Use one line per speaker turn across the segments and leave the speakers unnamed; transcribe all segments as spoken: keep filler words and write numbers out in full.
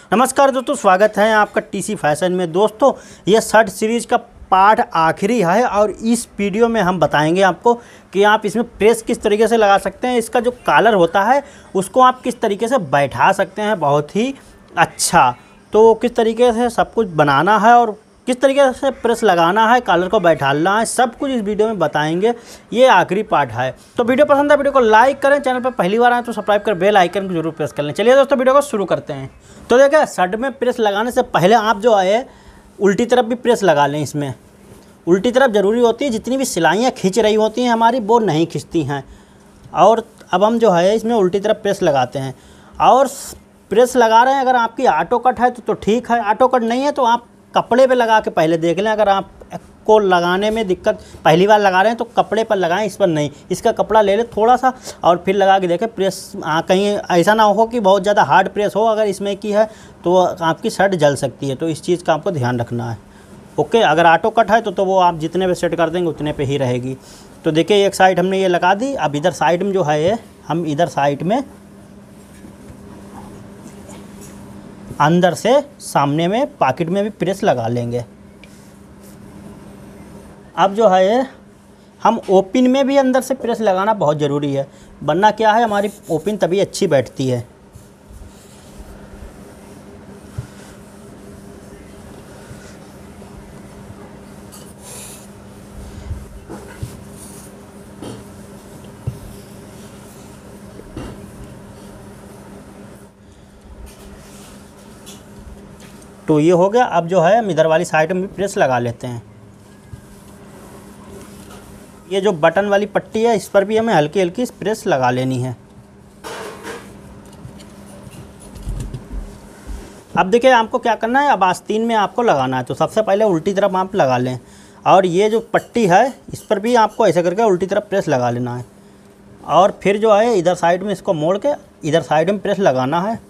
नमस्कार दोस्तों, स्वागत है आपका टीसी फैशन में। दोस्तों ये शर्ट सीरीज़ का पार्ट आखिरी है और इस वीडियो में हम बताएंगे आपको कि आप इसमें प्रेस किस तरीके से लगा सकते हैं। इसका जो कॉलर होता है उसको आप किस तरीके से बैठा सकते हैं बहुत ही अच्छा। तो किस तरीके से सब कुछ बनाना है और किस तरीके से प्रेस लगाना है, कॉलर को बैठाना है, सब कुछ इस वीडियो में बताएंगे। ये आखिरी पार्ट है। तो वीडियो पसंद है वीडियो को लाइक करें, चैनल पर पहली बार आए तो सब्सक्राइब कर बेल आइकन को जरूर प्रेस कर लें। चलिए दोस्तों वीडियो को शुरू करते हैं। तो देखिए शर्ट में प्रेस लगाने से पहले आप जो है उल्टी तरफ भी प्रेस लगा लें। इसमें उल्टी तरफ ज़रूरी होती है, जितनी भी सिलाइयाँ खींच रही होती हैं हमारी वो नहीं खींचती हैं। और अब हम जो है इसमें उल्टी तरफ प्रेस लगाते हैं और प्रेस लगा रहे हैं। अगर आपकी ऑटो कट है तो तो ठीक है, ऑटो कट नहीं है तो आप कपड़े पे लगा के पहले देख लें। अगर आप को लगाने में दिक्कत, पहली बार लगा रहे हैं तो कपड़े पर लगाएं, इस पर नहीं। इसका कपड़ा ले लें थोड़ा सा और फिर लगा के देखें प्रेस। आ, कहीं ऐसा ना हो कि बहुत ज़्यादा हार्ड प्रेस हो, अगर इसमें की है तो आपकी शर्ट जल सकती है। तो इस चीज़ का आपको ध्यान रखना है। ओके, अगर ऑटो कट है तो तो वो आप जितने पे सेट कर देंगे उतने पे ही रहेगी। तो देखिए एक साइड हमने ये लगा दी। अब इधर साइड में जो है ये हम इधर साइड में अंदर से सामने में पॉकेट में भी प्रेस लगा लेंगे। अब जो है हम ओपन में भी अंदर से प्रेस लगाना बहुत ज़रूरी है, वरना क्या है हमारी ओपन तभी अच्छी बैठती है। तो ये हो गया। अब जो है हम इधर वाली साइड में भी प्रेस लगा लेते हैं। ये जो बटन वाली पट्टी है इस पर भी हमें हल्की हल्की प्रेस लगा लेनी है। अब देखिए आपको क्या करना है, अब आस्तीन में आपको लगाना है। तो सबसे पहले उल्टी तरफ आप लगा लें और ये जो पट्टी है इस पर भी आपको ऐसे करके उल्टी तरफ प्रेस लगा लेना है। और फिर जो है इधर साइड में इसको मोड़ के इधर साइड में प्रेस लगाना है।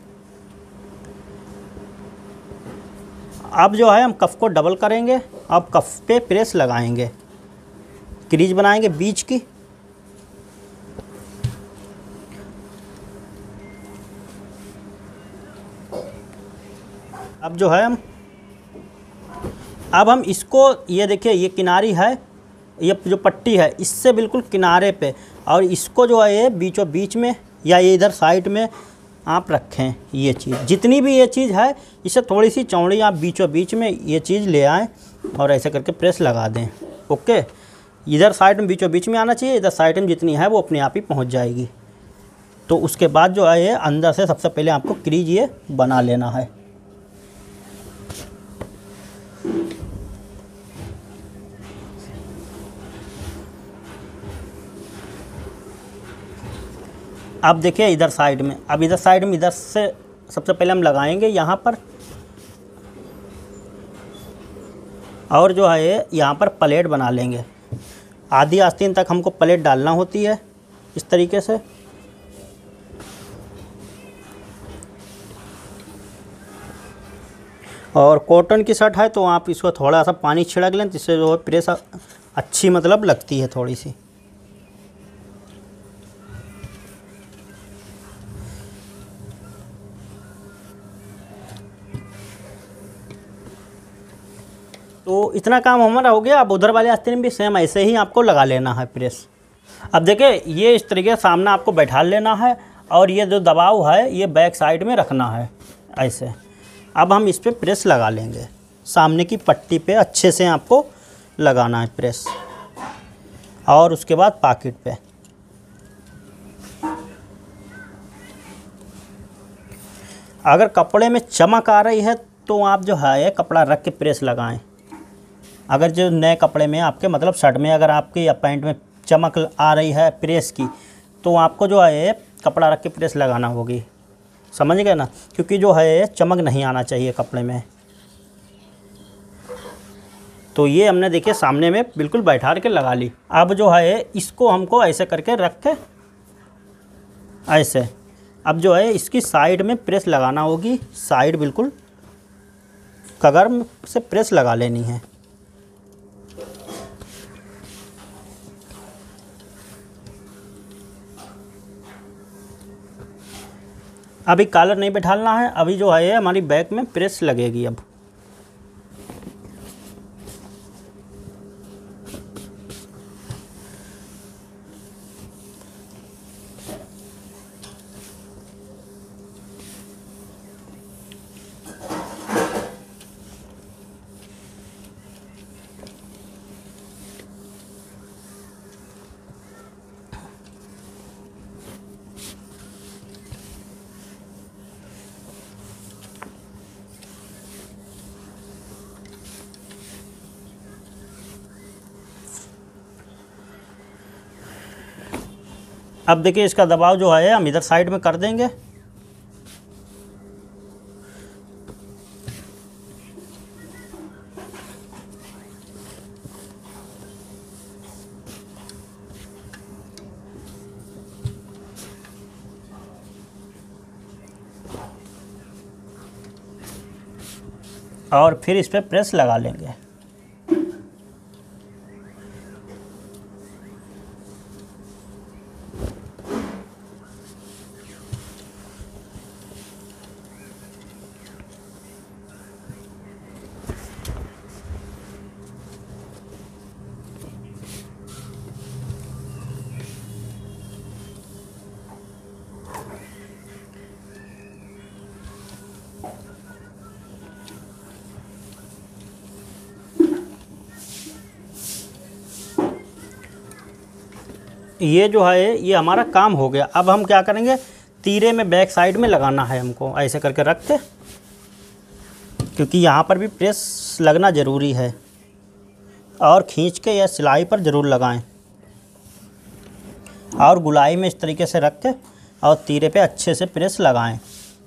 अब जो है हम कफ को डबल करेंगे। अब कफ पे प्रेस लगाएंगे, क्रीज बनाएंगे बीच की। अब जो है हम अब हम इसको, ये देखिए ये किनारी है, ये जो पट्टी है इससे बिल्कुल किनारे पे, और इसको जो है ये बीचों बीच में या ये इधर साइड में आप रखें। ये चीज़ जितनी भी ये चीज़ है इससे थोड़ी सी चौड़ी आप बीचों बीच में ये चीज़ ले आएँ और ऐसे करके प्रेस लगा दें। ओके, इधर साइड में बीचों बीच में आना चाहिए, इधर साइड में जितनी है वो अपने आप ही पहुंच जाएगी। तो उसके बाद जो है ये अंदर से सबसे पहले आपको क्रीज ये बना लेना है। अब देखिए इधर साइड में, अब इधर साइड में इधर से सबसे पहले हम लगाएंगे यहाँ पर, और जो है ये यहाँ पर प्लेट बना लेंगे। आधी आस्तीन तक हमको प्लेट डालना होती है इस तरीके से। और कॉटन की शर्ट है तो आप इसको थोड़ा सा पानी छिड़क लें, जिससे जो है प्रेस अच्छी मतलब लगती है थोड़ी सी। तो इतना काम हमारा हो गया। अब उधर वाले आस्तीन में भी सेम ऐसे ही आपको लगा लेना है प्रेस। अब देखिए ये इस तरीके से सामने आपको बैठा लेना है और ये जो दबाव है ये बैक साइड में रखना है ऐसे। अब हम इस पर प्रेस लगा लेंगे, सामने की पट्टी पे अच्छे से आपको लगाना है प्रेस, और उसके बाद पॉकेट पे। अगर कपड़े में चमक आ रही है तो आप जो है कपड़ा रख के प्रेस लगाएं। अगर जो नए कपड़े में आपके मतलब शर्ट में अगर आपके या पैंट में चमक आ रही है प्रेस की, तो आपको जो है कपड़ा रख के प्रेस लगाना होगी, समझ गए ना। क्योंकि जो है चमक नहीं आना चाहिए कपड़े में। तो ये हमने देखिए सामने में बिल्कुल बैठा के लगा ली। अब जो है इसको हमको ऐसे करके रख के ऐसे, अब जो है इसकी साइड में प्रेस लगाना होगी। साइड बिल्कुल कगर से प्रेस लगा लेनी है। अभी कॉलर नहीं बैठाना है, अभी जो है हमारी बैक में प्रेस लगेगी। अब अब देखिए इसका दबाव जो है हम इधर साइड में कर देंगे। और फिर इस पर प्रेस लगा लेंगे। ये जो है ये हमारा काम हो गया। अब हम क्या करेंगे, तीरे में बैक साइड में लगाना है हमको, ऐसे करके रख के, क्योंकि यहाँ पर भी प्रेस लगना ज़रूरी है। और खींच के या सिलाई पर ज़रूर लगाएं, और गुलाई में इस तरीके से रख के और तीरे पे अच्छे से प्रेस लगाएं।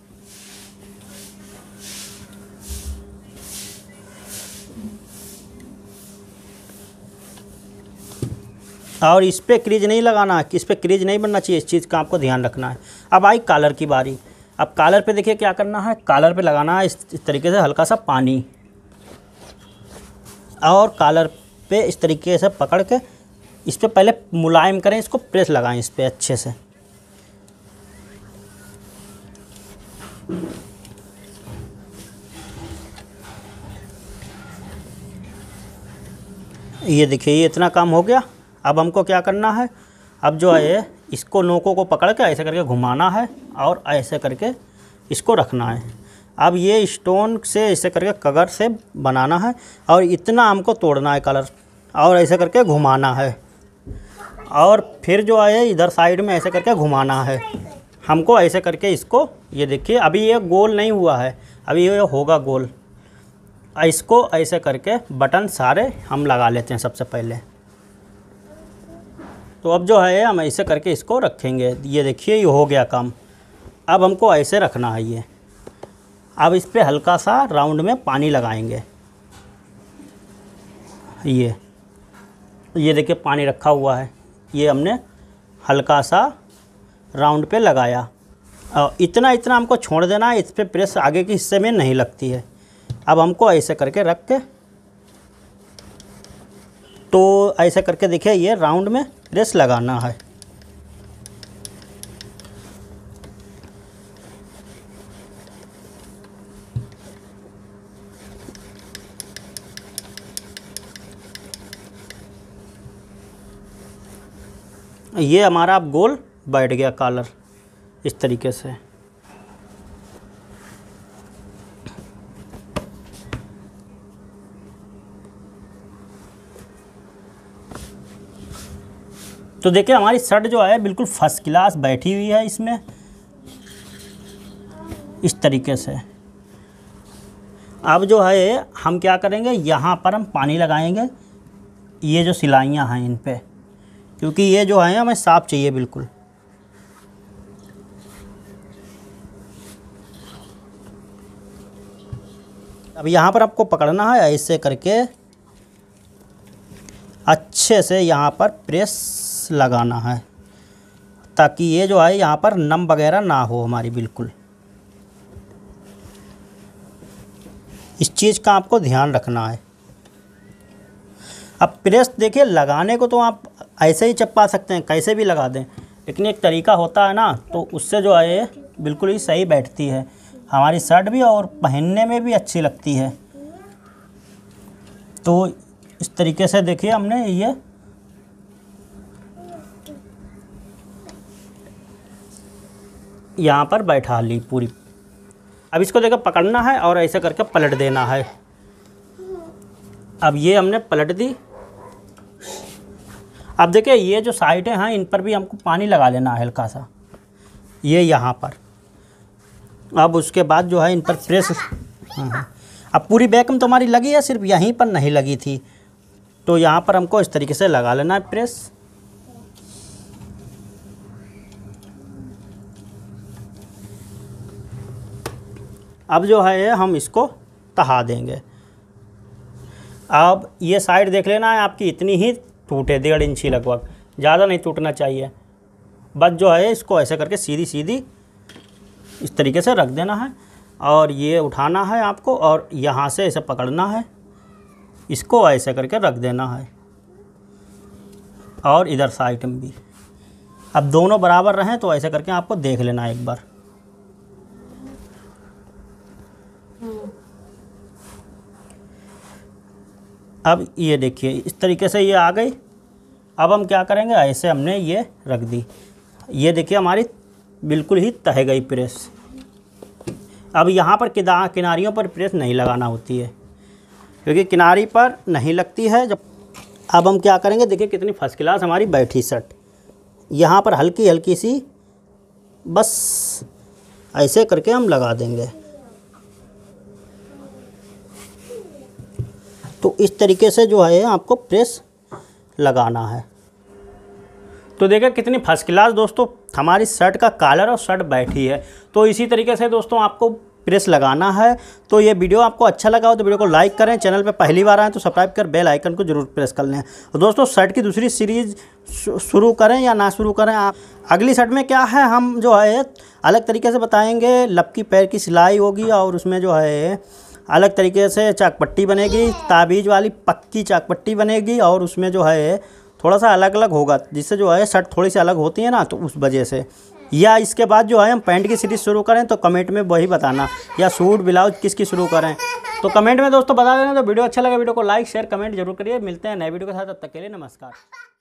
और इस पर क्रीज नहीं लगाना, इस पर क्रीज नहीं बनना चाहिए, इस चीज़ का आपको ध्यान रखना है। अब आई कॉलर की बारी। अब कॉलर पे देखिए क्या करना है, कॉलर पे लगाना है इस, इस तरीके से हल्का सा पानी, और कॉलर पे इस तरीके से पकड़ के इस पर पहले मुलायम करें, इसको प्रेस लगाएं इस पर अच्छे से। ये देखिए ये इतना काम हो गया। अब हमको क्या करना है, अब जो है इसको नोकों को पकड़ के ऐसे करके घुमाना है और ऐसे करके इसको रखना है। अब ये स्टोन से ऐसे करके कगर से बनाना है और इतना हमको तोड़ना है कलर, और ऐसे करके घुमाना है, और फिर जो है इधर साइड में ऐसे करके घुमाना है हमको, ऐसे करके इसको। ये देखिए अभी ये गोल नहीं हुआ है, अभी ये होगा गोल। इसको ऐसे करके बटन सारे हम लगा लेते हैं सबसे पहले। तो अब जो है हम ऐसे करके इसको रखेंगे। ये देखिए ये हो गया काम। अब हमको ऐसे रखना है ये। अब इस पर हल्का सा राउंड में पानी लगाएंगे। ये ये देखिए पानी रखा हुआ है, ये हमने हल्का सा राउंड पे लगाया। और इतना इतना हमको छोड़ देना है, इस पर प्रेस आगे के हिस्से में नहीं लगती है। अब हमको ऐसे करके रख के, तो ऐसे करके देखिए ये राउंड में प्रेस लगाना है। ये हमारा अब गोल बैठ गया कॉलर इस तरीके से। तो देखिए हमारी शर्ट जो है बिल्कुल फर्स्ट क्लास बैठी हुई है इसमें, इस तरीके से। अब जो है हम क्या करेंगे, यहाँ पर हम पानी लगाएंगे, ये जो सिलाइयाँ हैं इन पे, क्योंकि ये जो है हमें साफ चाहिए बिल्कुल। अब यहाँ पर आपको पकड़ना है, ऐसे करके अच्छे से यहाँ पर प्रेस लगाना है, ताकि ये जो है यहाँ पर नम वगैरह ना हो हमारी बिल्कुल। इस चीज़ का आपको ध्यान रखना है। अब प्रेस देखिए लगाने को तो आप ऐसे ही चपा सकते हैं, कैसे भी लगा दें, लेकिन एक तरीका होता है ना, तो उससे जो है बिल्कुल ही सही बैठती है हमारी शर्ट भी, और पहनने में भी अच्छी लगती है। तो इस तरीके से देखिए हमने ये यहाँ पर बैठा ली पूरी। अब इसको देखो पकड़ना है और ऐसे करके पलट देना है। अब ये हमने पलट दी। अब देखिए ये जो साइडें हैं इन पर भी हमको पानी लगा लेना है हल्का सा, ये यहाँ पर। अब उसके बाद जो है इन पर प्रेस, अब पूरी बैक में तो हमारी लगी है, सिर्फ यहीं पर नहीं लगी थी, तो यहाँ पर हमको इस तरीके से लगा लेना है प्रेस। अब जो है हम इसको तहा देंगे। अब ये साइड देख लेना है आपकी इतनी ही टूटे, डेढ़ इंची लगभग, ज़्यादा नहीं टूटना चाहिए। बस जो है इसको ऐसे करके सीधी सीधी इस तरीके से रख देना है, और ये उठाना है आपको और यहाँ से ऐसे पकड़ना है, इसको ऐसे करके रख देना है, और इधर साइड में भी। अब दोनों बराबर रहें तो ऐसे करके आपको देख लेना है एक बार। अब ये देखिए इस तरीके से ये आ गई। अब हम क्या करेंगे, ऐसे हमने ये रख दी, ये देखिए हमारी बिल्कुल ही तह गई प्रेस। अब यहाँ पर किना किनारियों पर प्रेस नहीं लगाना होती है, क्योंकि किनारी पर नहीं लगती है जब। अब हम क्या करेंगे, देखिए कितनी फर्स्ट क्लास हमारी बैठी शर्ट। यहाँ पर हल्की हल्की सी बस ऐसे करके हम लगा देंगे। तो इस तरीके से जो है आपको प्रेस लगाना है। तो देखिए कितनी फर्स्ट क्लास दोस्तों हमारी शर्ट का कॉलर और शर्ट बैठी है। तो इसी तरीके से दोस्तों आपको प्रेस लगाना है। तो ये वीडियो आपको अच्छा लगा हो तो वीडियो को लाइक करें, चैनल पे पहली बार आएँ तो सब्सक्राइब कर बेल आइकन को जरूर प्रेस कर लें। तो दोस्तों शर्ट की दूसरी सीरीज़ शुरू करें या ना शुरू करें, आप अगली शर्ट में क्या है हम जो है अलग तरीके से बताएँगे। लपकी पैर की सिलाई होगी और उसमें जो है अलग तरीके से चाकपट्टी बनेगी, ताबीज़ वाली पक्की चाकपट्टी बनेगी, और उसमें जो है थोड़ा सा अलग अलग होगा, जिससे जो है शर्ट थोड़ी सी अलग होती है ना, तो उस वजह से। या इसके बाद जो है हम पैंट की सीरीज़ शुरू करें तो कमेंट में वही बताना, या सूट ब्लाउज किसकी शुरू करें तो कमेंट में दोस्तों बता देना। तो वीडियो अच्छा लगा वीडियो को लाइक शेयर कमेंट जरूर करिए। मिलते हैं नए वीडियो के साथ, तब तक के लिए नमस्कार।